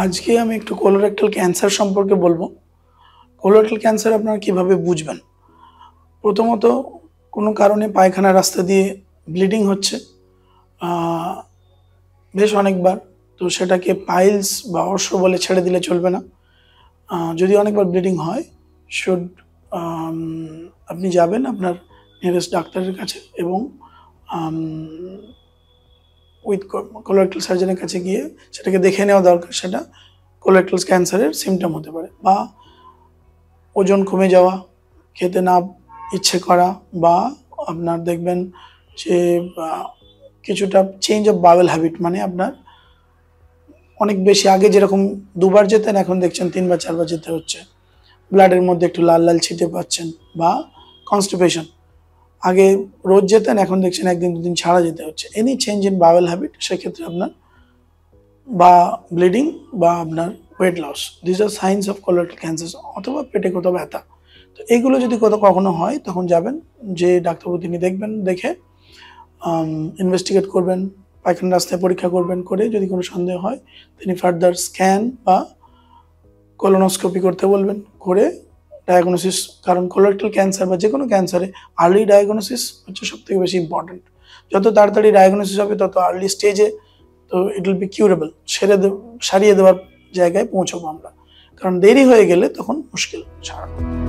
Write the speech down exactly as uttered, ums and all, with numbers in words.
আজকে আমি একটু কোলোরেক্টাল ক্যান্সার সম্পর্কে বলবো। কোলোরেক্টাল ক্যান্সার আপনারা কিভাবে বুঝবেন? প্রথমত কোনো কারণে পায়খানার রাস্তা দিয়ে ব্লিডিং হচ্ছে বেশ অনেকবার, তো সেটাকে পাইলস বা অর্শ বলে ছেড়ে দিলে চলবে না। যদি অনেকবার ব্লিডিং হয় শুড আপনি যাবেন আপনার নিয়ারেস্ট ডাক্তারের কাছে এবং উইথ কোলোরেক্টাল সার্জনের কাছে গিয়ে সেটাকে দেখে নেওয়া দরকার। সেটা কোলোরেক্টাল ক্যান্সারের সিমটম হতে পারে, বা ওজন কমে যাওয়া, খেতে না ইচ্ছে করা, বা আপনার দেখবেন যে কিছুটা চেঞ্জ অফ বাওয়েল হ্যাবিট, মানে আপনার অনেক বেশি আগে যেরকম দুবার যেতেন এখন দেখছেন তিনবার চারবার যেতে হচ্ছে, ব্লাডের মধ্যে একটু লাল লাল ছিটে পাচ্ছেন, বা কনস্টিপেশন, আগে রোজ যেতেন এখন দেখছেন একদিন দুদিন ছাড়া যেতে হচ্ছে। Any change in bowel habit, সেক্ষেত্রে আপনার বা ব্লিডিং বা আপনার weight loss, this are signs of colorectal cancer. অথবা পেটে কোথাও ব্যথা, তো এইগুলো যদি কোথাও কখনো হয় তখন যাবেন, যে ডাক্তারবাবু তিনি দেখবেন, দেখে ইনভেস্টিগেট করবেন, পায়খানা রাস্তায় পরীক্ষা করবেন, করে যদি কোনো সন্দেহ হয় তিনি ফার্দার স্ক্যান বা কোলোনোস্কোপি করতে বলবেন, করে ডায়াগনোসিস। কারণ কোলোরেক্টাল ক্যান্সার বা যে কোনো ক্যান্সারে আর্লি ডায়াগনোসিস হচ্ছে সব থেকে বেশি ইম্পর্টেন্ট। যত তাড়াতাড়ি ডায়াগনোসিস হবে তত আর্লি স্টেজে তো ইট উইল বি কিউরেবল, সেরে সারিয়ে দেওয়ার জায়গায় পৌঁছবো আমরা। কারণ দেরি হয়ে গেলে তখন মুশকিল ছাড়া।